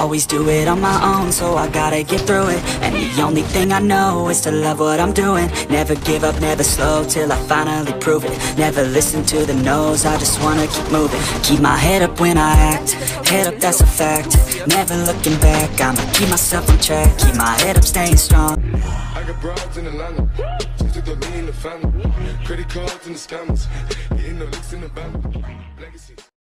always do it on my own, so I gotta get through it. And the only thing I know is to love what I'm doing. Never give up, never slow, till I finally prove it. Never listen to the no's, I just wanna keep moving. Keep my head up when I act, head up, that's a fact. Never looking back, I'ma keep myself on track. Keep my head up, staying strong. I got broads in Atlanta, just to throw me in the family. Credit cards and the scammers, hitting the licks in the band. Legacy.